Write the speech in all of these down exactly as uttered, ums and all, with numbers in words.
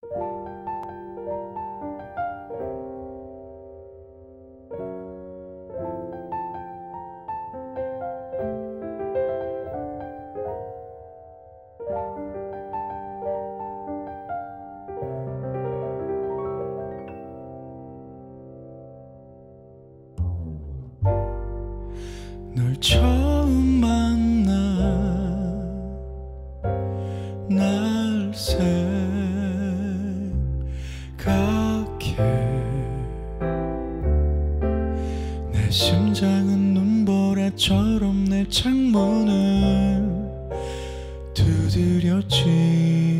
널 처음 만나 날 생각해 내 심장은 눈보라처럼 내 창문을 두드렸지.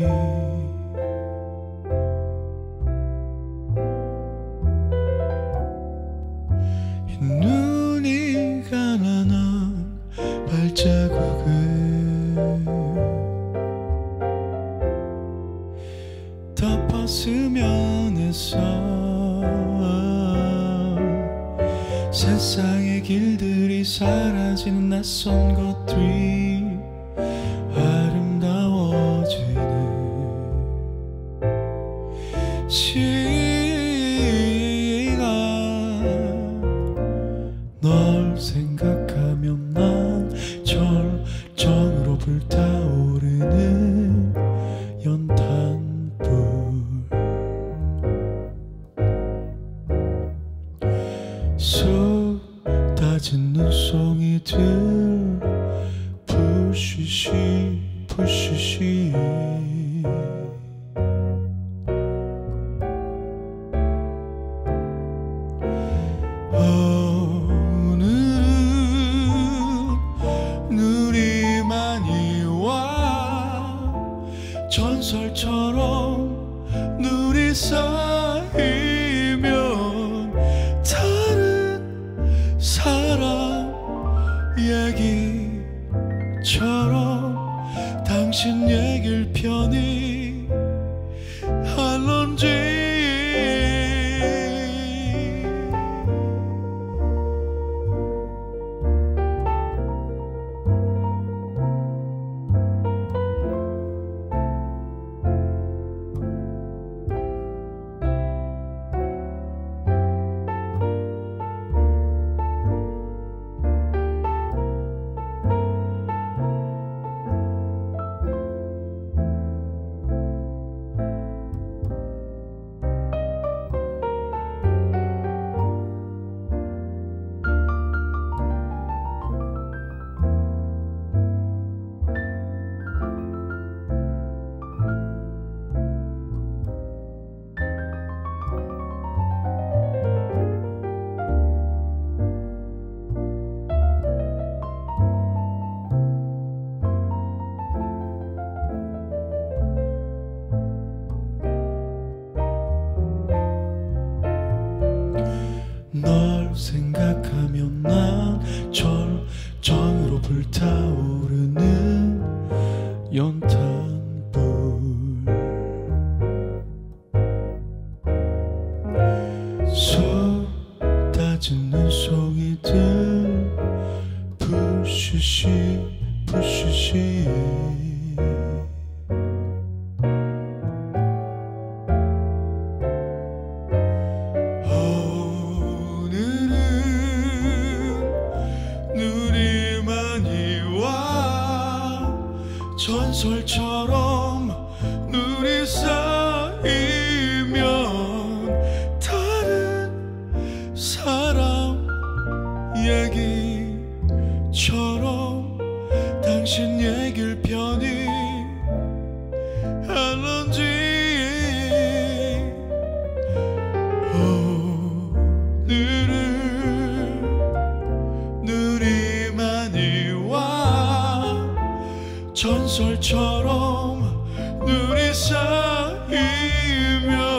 눈이 가난한 발자국을 덮었으면 했어. 세상의 길들이 사라지는 낯선 것들이 아름다워지네. 널 생각하면 난 절정으로 불타오르는 연탄불. 쏟아진 눈송이들 푸시시 푸시시. 전설처럼 눈이 쌓이면 다른 사람 얘기처럼 당신 얘길 편히 할런지. 널 생각하면 난 절정으로 불타오르는 연탄불. 쏟아진 눈송이들 푸시시 푸시시. 전설처럼 눈이 쌓이면 다른 사람 얘기처럼 당신 얘길 편히 할런지. 오늘은 눈이 많이 와 전설처럼 눈이 쌓이면